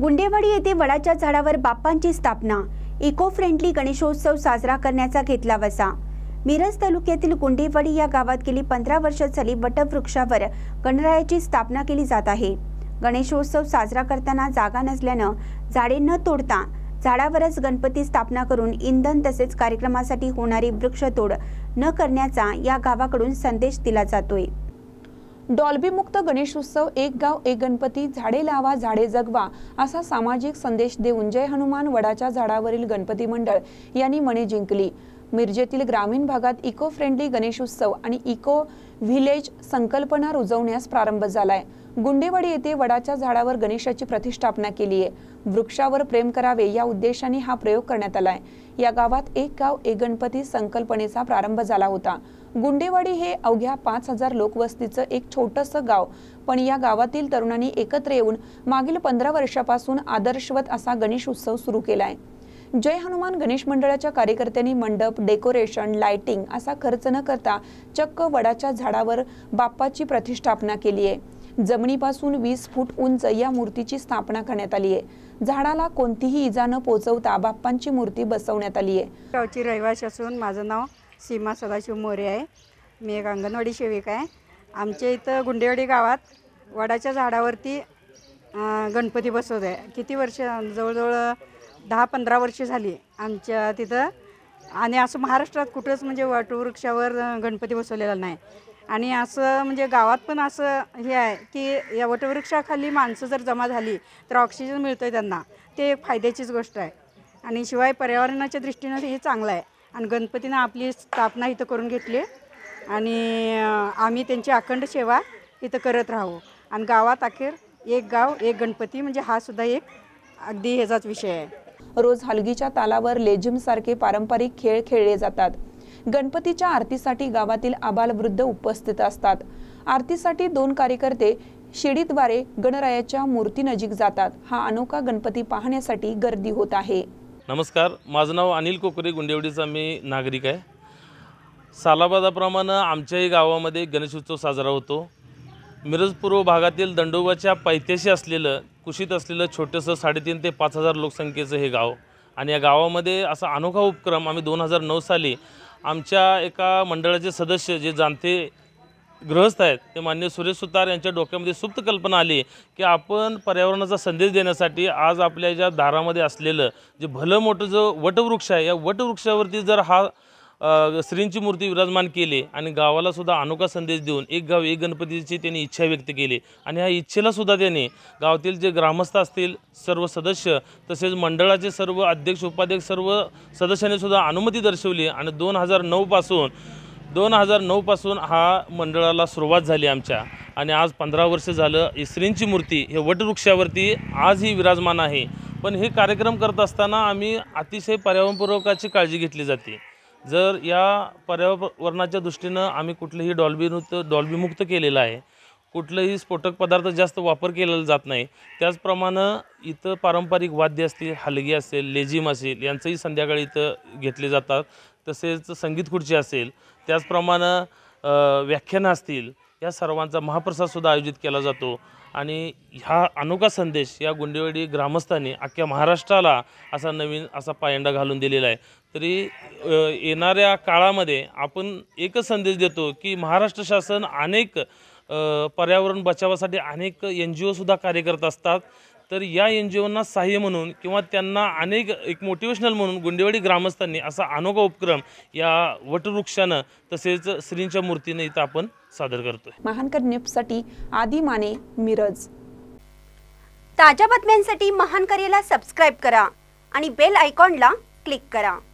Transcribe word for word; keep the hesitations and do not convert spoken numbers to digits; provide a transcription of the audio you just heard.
गुंडेवाडी येथे वडाच्या झाडावर बाप्पांची स्थापना, इको फ्रेंडली गणेशोत्सव साजरा करण्याचा घेतला वसा। मिरज तालुक्यातील गुंडेवाडी या गावात गेली पंधरा वर्ष झाली वटवृक्षावर गणरायाची स्थापना केली जात आहे। गणेशोत्सव साजरा करताना जागा नसल्यानं झाडे न तोडता झाडावरच गणपती स्थापना करून इंधन तसेच कार्यक्रमासाठी होणारी वृक्षतोड न करण्याचा या गावाकडून संदेश दिला जातोय। डॉल्बी मुक्त गणेशोत्सव एक गाव एक गणपती, झाडे लावा झाडे जगवा असा सामाजिक संदेश देऊन जय हनुमान वडाच्या झाडावरील गणपती मंडळ यांनी मने जिंकली। मिरजेतील ग्रामीण भागात इको फ्रेंडली गणेशोत्सव आणि इको व्हिलेज संकल्पना रुजवण्यास प्रारंभ झालाय। गुंडेवाडी येथे वडाच्या झाडावर गणेशाची प्रतिष्ठापना केली आहे। वृक्षावर प्रेम करावे या उद्देशाने हा प्रयोग करण्यात आलाय। या गावात एक गाव एक गणपती संकल्पनेचा प्रारंभ झाला होता। गुंडेवाडी हे अवघ्या पाच हजार लोकवस्तीचं एक छोटंसं गाव, पण या गावातील तरुणांनी एकत्र येऊन मागील पंधरा वर्षापासून आदर्शवत असा गणेश उत्सव सुरू केलाय। जय हनुमान गणेश मंडळाच्या कार्यकर्त्यांनी मंडप, डेकोरेशन, लाइटिंग असा खर्च न करता चक्क वडाच्या झाडावर बाप्पाची प्रतिष्ठापना केली आहे। जमिनीपासून वीस फूट उंच या मूर्तीची स्थापना करण्यात आली आहे। झाडाला कोणतीही इजा न पोहोचवता बाप्पांची मूर्ती बसवण्यात आली आहे। गावची रहिवासी असून माझं नाव सीमा सदाशिव मोरे आहे। मी एक अंगणवाडी सेविका आहे। आमच्या इथं गुंडेवाडी गावात वडाच्या झाडावरती गणपती बसवत आहे। किती वर्ष, जवळजवळ दहा पंधरा वर्ष झाली आमच्या तिथं। आणि असं महाराष्ट्रात कुठंच म्हणजे वटवृक्षावर गणपती बसवलेला नाही। आणि असं म्हणजे गावात पण असं हे आहे की या वटवृक्षाखाली माणसं जर जमा झाली तर ऑक्सिजन मिळतो आहे त्यांना, ते एक फायद्याचीच गोष्ट आहे। आणि शिवाय पर्यावरणाच्या दृष्टीनं हे चांगलं आहे। आणि गणपतीनं आपली स्थापना इथं करून घेतली आणि आम्ही त्यांची अखंड सेवा इथं करत राहू। आणि गावात अखेर एक गाव एक गणपती म्हणजे हा सुद्धा एक अगदी ह्याचाच विषय आहे। रोज हलगीच्या तालावर लेझिम सारखे पारंपरिक खेळ खेळले जातात। गणपतीच्या आरतीसाठी गावातील आबालवृद्ध उपस्थित असतात। आरतीसाठी दोन कार्यकर्ते शिडीद्वारे गणरायाच्या मूर्ती नजीक जातात। हा अनोखा गणपती पाहण्यासाठी गर्दी होत आहे। नमस्कार, माझं नाव अनिल कोकरे, गुंडेवाडीचा मी नागरिक आहे। सालाबादाप्रमाणे आमच्याही गावामध्ये गणेशोत्सव साजरा होतो। मिरज पूर्व भागातील दंडोबाच्या पायथ्याशी असलेलं, कुशीत असलेलं छोटंसं साडेतीन ते पाच हजार लोकसंख्येचं हे गाव। आणि या गावामध्ये असा अनोखा उपक्रम आम्ही दोन हजार नऊ साली आमच्या एका मंडळाचे सदस्य जे जाणते गृहस्थ आहेत ते मान्य सुरेश सुतार यांच्या डोक्यामध्ये सुप्त कल्पना आली की आपण पर्यावरणाचा संदेश देण्यासाठी आज आपल्या ज्या दारामध्ये असलेलं जे भलं मोठं जो वटवृक्ष आहे, या वटवृक्षावरती जर हा श्रींची मूर्ती विराजमान केली आणि गावाला सुद्धा अनोखा संदेश देऊन एक गाव एक गणपतीची त्यांनी इच्छा व्यक्त केली। आणि ह्या इच्छेला सुद्धा त्यांनी गावातील जे ग्रामस्थ असतील सर्व सदस्य तसेच मंडळाचे सर्व अध्यक्ष उपाध्यक्ष सर्व सदस्यांनी सुद्धा अनुमती दर्शवली। आणि दोन हजार नऊ पासून दोन हजार नऊ पासून हा मंडळाला सुरुवात झाली आमच्या। आणि आज पंधरा वर्ष झालं श्रींची मूर्ती हे वटवृक्षावरती आजही विराजमान आहे। पण हे कार्यक्रम करत असताना आम्ही अतिशय पर्यावरणपूर्वकाची काळजी घेतली जाते। जर या पर्यावरणाच्या दृष्टीनं आम्ही कुठलेही डॉल्बी मुक्त डॉल्बी मुक्त केलेलं आहे, कुठलेही स्फोटक पदार्थ जास्त वापर केलेला जात नाही। त्याचप्रमाणे इथं पारंपरिक वाद्य असतील, हलगी असेल, लेझिम असेल यांचंही संध्याकाळी इथं घेतले जातात। तसेच संगीत खुर्ची असेल, त्याचप्रमाणे व्याख्यानं असतील, या सर्वांचा महाप्रसादसुद्धा आयोजित केला जातो। आणि हा अनोखा संदेश या गुंडेवाडी ग्रामस्थांनी अख्ख्या महाराष्ट्राला असा नवीन असा पायंडा घालून दिलेला आहे। तरी येणाऱ्या काळामध्ये आपण एकच संदेश देतो की महाराष्ट्र शासन अनेक पर्यावरण बचावासाठी अनेक एन जी ओसुद्धा कार्य करत असतात। तर या एन जी ओंना सहाय्य म्हणून किंवा त्यांना अनेक एक मोटिवेशनल म्हणून गुंडेवाडी ग्रामस्थांनी असा अनोखा उपक्रम या वटवृक्षानं तसेच श्रींच्या मूर्तीने इथं आपण सादर करतोय। महानकर न्यूजसाठी आदी माने, मिरज। ताज्या बातम्यांसाठी महानकरेला सबस्क्राइब करा आणि बेल आयकॉनला क्लिक करा।